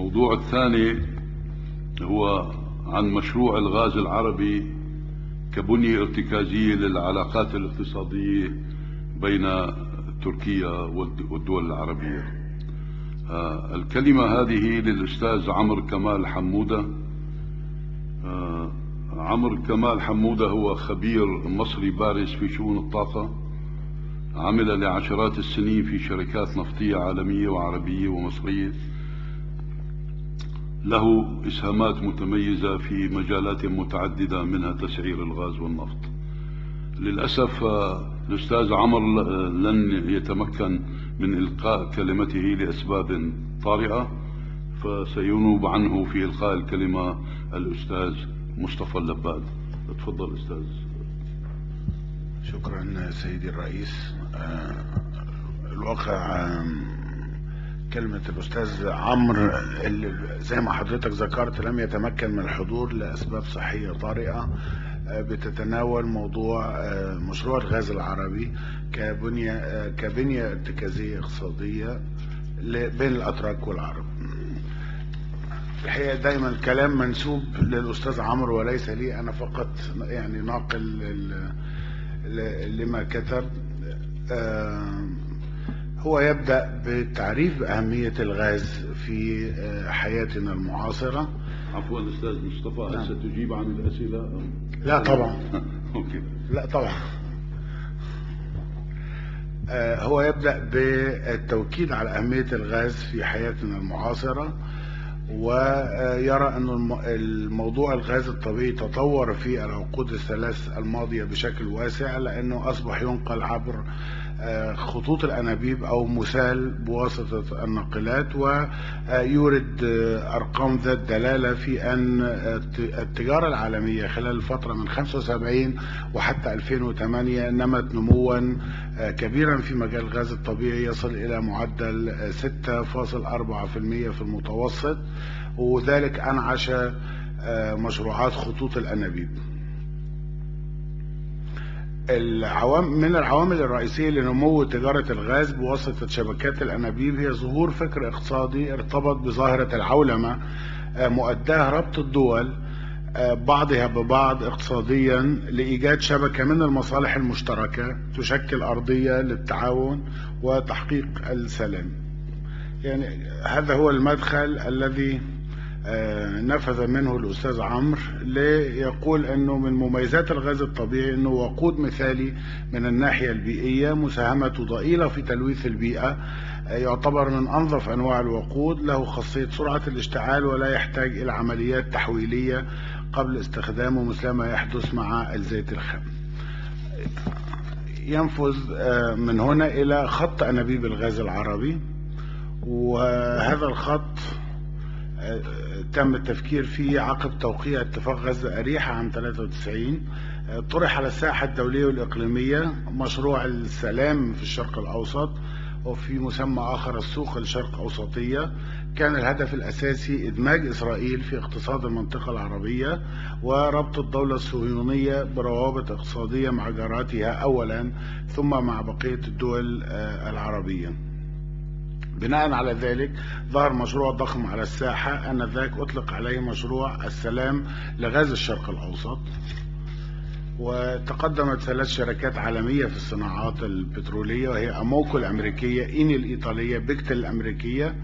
الموضوع الثاني هو عن مشروع الغاز العربي كبنية ارتكازية للعلاقات الاقتصادية بين تركيا والدول العربية. الكلمة هذه للأستاذ عمرو كمال حمودة. عمرو كمال حمودة هو خبير مصري بارز في شؤون الطاقة، عمل لعشرات السنين في شركات نفطية عالمية وعربية ومصرية، له إسهامات متميزة في مجالات متعددة منها تسعير الغاز والنفط. للأسف الأستاذ عمرو لن يتمكن من إلقاء كلمته لأسباب طارئة، فسينوب عنه في إلقاء الكلمة الأستاذ مصطفى اللباد. تفضل أستاذ. شكرا سيدي الرئيس. الواقع كلمة الأستاذ عمرو اللي زي ما حضرتك ذكرت لم يتمكن من الحضور لأسباب صحية طارئة، بتتناول موضوع مشروع الغاز العربي كبنية ارتكازية اقتصادية بين الأتراك والعرب. الحقيقة دايما الكلام منسوب للأستاذ عمرو وليس لي أنا فقط، يعني ناقل لما كتب. هو يبدأ بتعريف أهمية الغاز في حياتنا المعاصرة. عفوا أستاذ مصطفى، هل ستجيب عن الأسئلة؟ لا طبعا. أوكي. لا طبعا. هو يبدأ بالتوكيد على أهمية الغاز في حياتنا المعاصرة، ويرى أن الموضوع الغاز الطبيعي تطور في العقود الثلاث الماضية بشكل واسع، لأنه أصبح ينقل عبر خطوط الأنابيب أو مسال بواسطة الناقلات، ويورد أرقام ذات دلالة في أن التجارة العالمية خلال الفترة من 75 وحتى 2008 نمت نموا كبيرا في مجال الغاز الطبيعي يصل إلى معدل 6.4% في المتوسط، وذلك أنعش مشروعات خطوط الأنابيب. من العوامل الرئيسية لنمو تجارة الغاز بواسطة شبكات الأنابيب هي ظهور فكر اقتصادي ارتبط بظاهرة العولمة، مؤداه ربط الدول بعضها ببعض اقتصاديا لإيجاد شبكة من المصالح المشتركة تشكل أرضية للتعاون وتحقيق السلام. يعني هذا هو المدخل الذي نفذ منه الأستاذ عمرو ليقول أنه من مميزات الغاز الطبيعي أنه وقود مثالي من الناحية البيئية، مساهمته ضئيلة في تلويث البيئة، يعتبر من أنظف أنواع الوقود، له خاصية سرعة الاشتعال ولا يحتاج إلى عمليات تحويلية قبل استخدامه مثلما يحدث مع الزيت الخام. ينفذ من هنا إلى خط أنابيب الغاز العربي، وهذا الخط تم التفكير فيه عقب توقيع اتفاق غزة أريحة عام 93. طرح على الساحة الدولية والإقليمية مشروع السلام في الشرق الأوسط، وفي مسمى آخر السوق الشرق أوسطية. كان الهدف الأساسي إدماج إسرائيل في اقتصاد المنطقة العربية وربط الدولة الصهيونية بروابط اقتصادية مع جاراتها أولا ثم مع بقية الدول العربية. بناء على ذلك ظهر مشروع ضخم على الساحة آنذاك أطلق عليه مشروع السلام لغاز الشرق الأوسط، وتقدمت 3 شركات عالمية في الصناعات البترولية، وهي أموكو الأمريكية، إيني الإيطالية، بيكتل الأمريكية.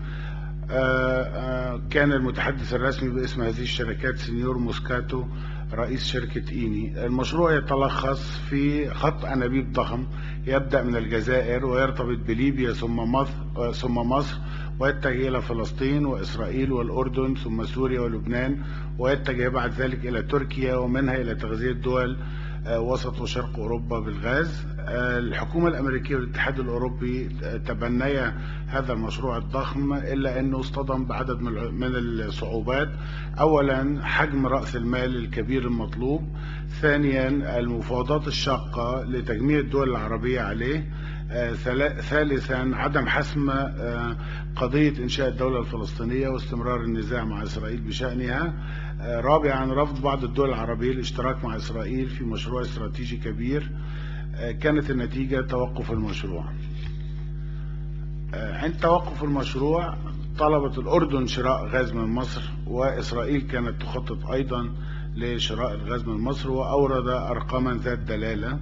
كان المتحدث الرسمي باسم هذه الشركات سينيور موسكاتو رئيس شركة إيني. المشروع يتلخص في خط أنابيب ضخم يبدأ من الجزائر ويرتبط بليبيا ثم مصر ويتجه إلى فلسطين وإسرائيل والأردن ثم سوريا ولبنان، ويتجه بعد ذلك إلى تركيا ومنها إلى تغذية دول وسط وشرق أوروبا بالغاز. الحكومة الأمريكية والاتحاد الأوروبي تبنيا هذا المشروع الضخم، إلا أنه اصطدم بعدد من الصعوبات. أولا حجم رأس المال الكبير المطلوب، ثانيا المفاوضات الشاقة لتجميع الدول العربية عليه، ثالثا عدم حسم قضية إنشاء الدولة الفلسطينية واستمرار النزاع مع إسرائيل بشأنها، رابعا رفض بعض الدول العربية الاشتراك مع إسرائيل في مشروع استراتيجي كبير. كانت النتيجة توقف المشروع. عند توقف المشروع طلبت الأردن شراء غاز من مصر، وإسرائيل كانت تخطط أيضا لشراء الغاز من مصر، وأورد أرقاما ذات دلالة.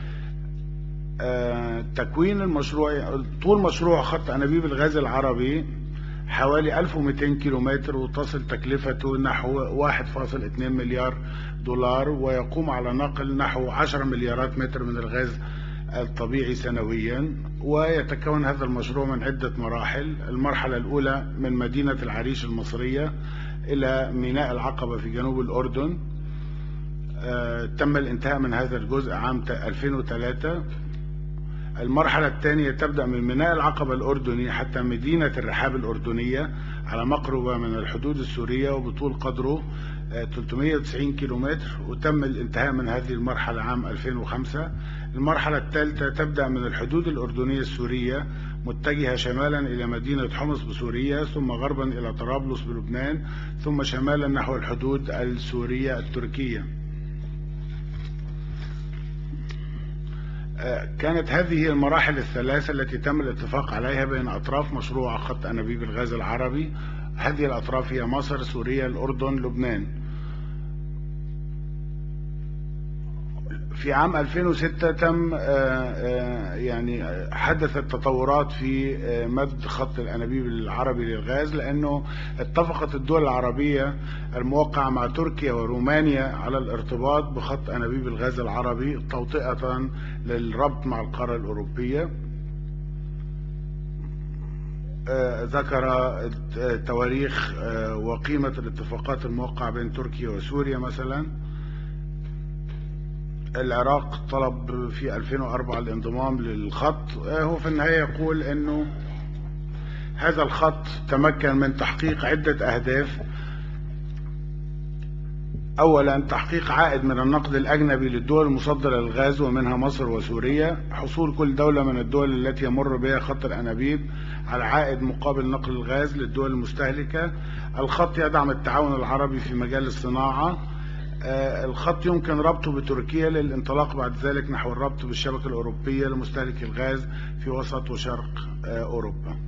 تكوين المشروع، طول مشروع خط أنابيب الغاز العربي حوالي 1200 كيلومتر، وتصل تكلفته نحو 1.2 مليار دولار، ويقوم على نقل نحو 10 مليارات متر من الغاز الطبيعي سنويا. ويتكون هذا المشروع من عدة مراحل. المرحلة الأولى من مدينة العريش المصرية إلى ميناء العقبة في جنوب الأردن، تم الانتهاء من هذا الجزء عام 2003. المرحلة الثانية تبدأ من ميناء العقبة الأردني حتى مدينة الرحاب الأردنية على مقربة من الحدود السورية، وبطول قدره 390 كيلومتر، وتم الانتهاء من هذه المرحلة عام 2005. المرحلة الثالثة تبدأ من الحدود الأردنية السورية متجهة شمالا إلى مدينة حمص بسوريا، ثم غربا إلى طرابلس بلبنان، ثم شمالا نحو الحدود السورية التركية. كانت هذه المراحل الثلاثة التي تم الاتفاق عليها بين أطراف مشروع خط أنابيب الغاز العربي. هذه الأطراف هي مصر، سوريا، الأردن، لبنان. في عام 2006 تم حدثت تطورات في مد خط الأنابيب العربي للغاز، لأنه اتفقت الدول العربية الموقعة مع تركيا ورومانيا على الارتباط بخط أنابيب الغاز العربي توطئة للربط مع القارة الأوروبية. ذكر تواريخ وقيمة الاتفاقات الموقعة بين تركيا وسوريا. مثلا العراق طلب في 2004 الانضمام للخط. هو في النهاية يقول انه هذا الخط تمكن من تحقيق عدة اهداف. اولا، تحقيق عائد من النقد الاجنبي للدول المصدرة للغاز ومنها مصر وسوريا، حصول كل دولة من الدول التي يمر بها خط الانابيب على عائد مقابل نقل الغاز للدول المستهلكة. الخط يدعم التعاون العربي في مجال الصناعة. الخط يمكن ربطه بتركيا للانطلاق بعد ذلك نحو الربط بالشبكة الأوروبية لمستهلك الغاز في وسط وشرق أوروبا.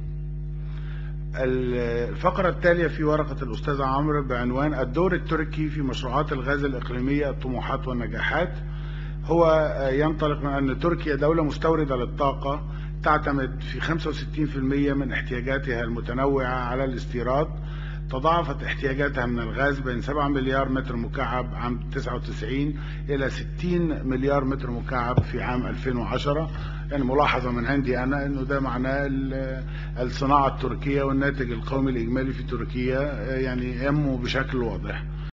الفقرة التالية في ورقة الأستاذ عمرو بعنوان الدور التركي في مشروعات الغاز الإقليمية، الطموحات والنجاحات. هو ينطلق من أن تركيا دولة مستوردة للطاقة تعتمد في 65% من احتياجاتها المتنوعة على الاستيراد. تضاعفت احتياجاتها من الغاز بين 7 مليار متر مكعب عام 99 إلى 60 مليار متر مكعب في عام 2010. ملاحظة من عندي أنا أنه ده معناه الصناعة التركية والناتج القومي الإجمالي في تركيا ينمو بشكل واضح.